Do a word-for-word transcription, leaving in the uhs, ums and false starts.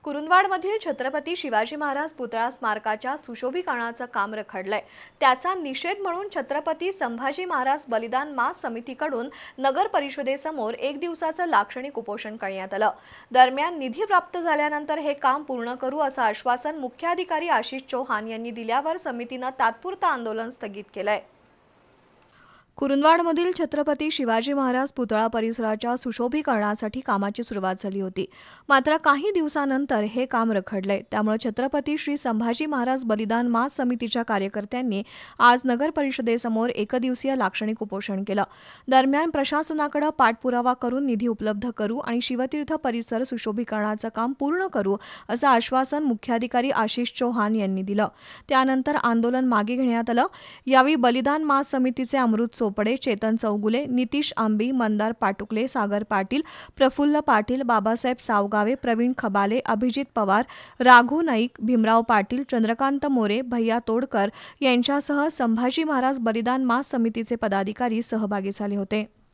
कुरुंदवाडमधील छत्रपती शिवाजी महाराज पुतळा स्मारकाच्या सुशोभीकरणाचं काम रखडलंय। त्याचा निषेध म्हणून छत्रपती संभाजी महाराज बलिदान मास समितीकडून नगर परिषदेसमोर एक दिवसाचं लाक्षणिक उपोषण करण्यात आलं। दरम्यान निधी प्राप्त झाल्यानंतर हे काम पूर्ण करू असं आश्वासन मुख्याधिकारी आशिष चौहान यांनी दिल्यावर समितीनं तात्पुरतं आंदोलन स्थगित केलंय। कुरुंदवाडमधील छत्रपती शिवाजी महाराज पुतळा परिसराच्या सुशोभीकरणासाठी कामाची सुरुवात झाली होती। मात्र काही दिवसानंतर हे काम रखडले। त्यामुळे छत्रपती श्री संभाजी महाराज बलिदान मास समितीच्या कार्यकर्त्यांनी आज नगर परिषदेसमोर एकदिवसीय लाक्षणिक उपोषण केलं। दरम्यान प्रशासनाकडे पाठपुरावा करून निधी उपलब्ध करू आणि शिवतीर्थ परिसर सुशोभीकरणाचं काम पूर्ण करू असं आश्वासन मुख्याधिकारी आशिष चौहान यांनी दिलं। त्यानंतर आंदोलन मागे घेण्यात आलं। यावेळी बलिदान मास समितीचे अमृत चोपडे, चेतन चौगुले, नितीश आंबी, मंदार पाटुकले, सागर पाटील, प्रफुल्ल पाटील, बाबासाहेब सावगावे, प्रवीण खबाले, अभिजित पवार, राघू नाईक, भीमराव पाटील, चंद्रकांत मोरे, भैया तोडकर यांच्यासह संभाजी महाराज बलिदान मास समितीचे पदाधिकारी सहभागी झाले होते।